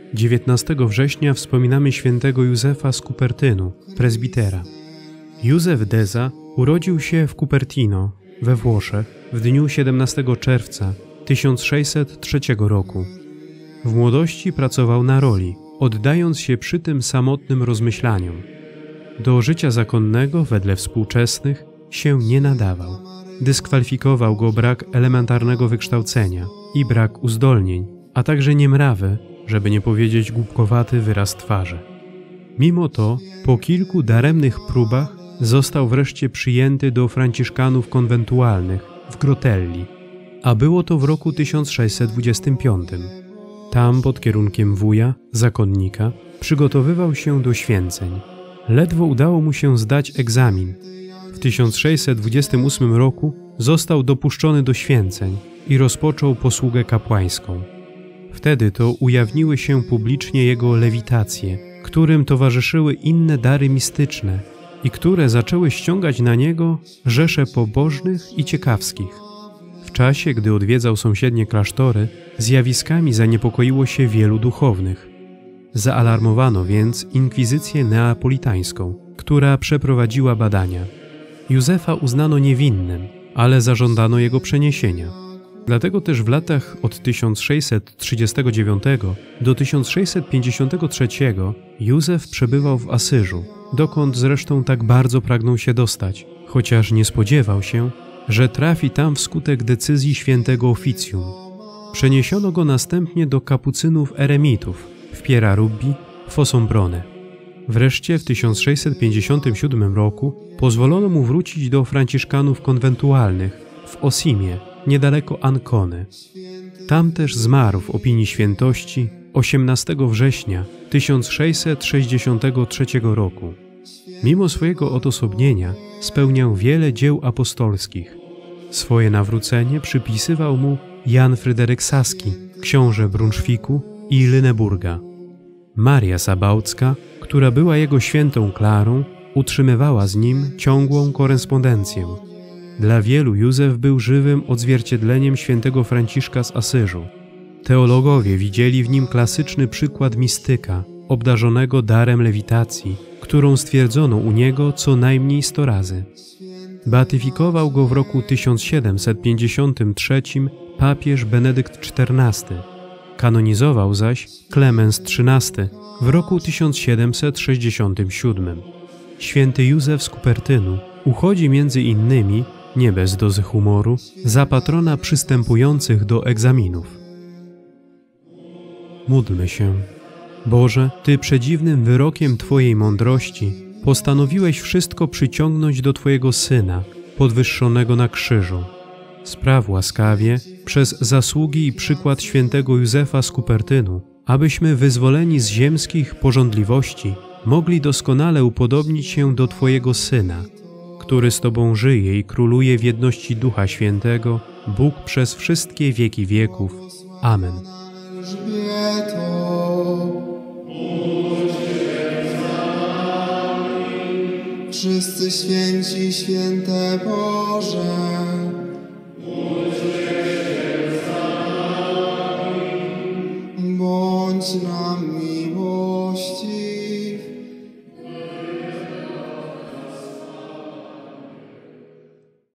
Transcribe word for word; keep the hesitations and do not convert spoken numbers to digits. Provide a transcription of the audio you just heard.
dziewiętnastego września wspominamy świętego Józefa z Cupertynu, prezbitera. Józef Deza urodził się w Cupertino we Włoszech w dniu siedemnastego czerwca tysiąc sześćset trzeciego roku. W młodości pracował na roli, oddając się przy tym samotnym rozmyślaniom. Do życia zakonnego, wedle współczesnych, się nie nadawał. Dyskwalifikował go brak elementarnego wykształcenia i brak uzdolnień, a także niemrawy, żeby nie powiedzieć głupkowaty wyraz twarzy. Mimo to, po kilku daremnych próbach został wreszcie przyjęty do franciszkanów konwentualnych w Grotelli, a było to w roku tysiąc sześćset dwudziestym piątym. Tam pod kierunkiem wuja, zakonnika, przygotowywał się do święceń. Ledwo udało mu się zdać egzamin. W tysiąc sześćset dwudziestym ósmym roku został dopuszczony do święceń i rozpoczął posługę kapłańską. Wtedy to ujawniły się publicznie jego lewitacje, którym towarzyszyły inne dary mistyczne i które zaczęły ściągać na niego rzesze pobożnych i ciekawskich. W czasie, gdy odwiedzał sąsiednie klasztory, zjawiskami zaniepokoiło się wielu duchownych. Zaalarmowano więc inkwizycję neapolitańską, która przeprowadziła badania. Józefa uznano niewinnym, ale zażądano jego przeniesienia. Dlatego też w latach od tysiąc sześćset trzydziestego dziewiątego do tysiąc sześćset pięćdziesiątego trzeciego Józef przebywał w Asyżu, dokąd zresztą tak bardzo pragnął się dostać, chociaż nie spodziewał się, że trafi tam wskutek decyzji świętego oficjum. Przeniesiono go następnie do kapucynów eremitów w Pierarubbi, Fossombrone. Wreszcie w tysiąc sześćset pięćdziesiątym siódmym roku pozwolono mu wrócić do franciszkanów konwentualnych w Osimie, niedaleko Ancony. Tam też zmarł w opinii świętości osiemnastego września tysiąc sześćset sześćdziesiątego trzeciego roku. Mimo swojego odosobnienia spełniał wiele dzieł apostolskich. Swoje nawrócenie przypisywał mu Jan Fryderyk Saski, książę Brunszwiku i Lüneburga. Maria Sabałcka, która była jego świętą Klarą, utrzymywała z nim ciągłą korespondencję. Dla wielu Józef był żywym odzwierciedleniem świętego Franciszka z Asyżu. Teologowie widzieli w nim klasyczny przykład mistyka, obdarzonego darem lewitacji, którą stwierdzono u niego co najmniej sto razy. Beatyfikował go w roku tysiąc siedemset pięćdziesiątym trzecim papież Benedykt czternasty. Kanonizował zaś Klemens trzynasty w roku tysiąc siedemset sześćdziesiątym siódmym. Święty Józef z Cupertynu uchodzi między innymi, nie bez dozy humoru, za patrona przystępujących do egzaminów. Módlmy się. Boże, Ty przedziwnym wyrokiem Twojej mądrości postanowiłeś wszystko przyciągnąć do Twojego Syna, podwyższonego na krzyżu. Spraw łaskawie, przez zasługi i przykład świętego Józefa z Cupertynu, abyśmy wyzwoleni z ziemskich pożądliwości mogli doskonale upodobnić się do Twojego Syna, który z Tobą żyje i króluje w jedności Ducha Świętego, Bóg przez wszystkie wieki wieków. Amen. Wszyscy święci, święte Boże,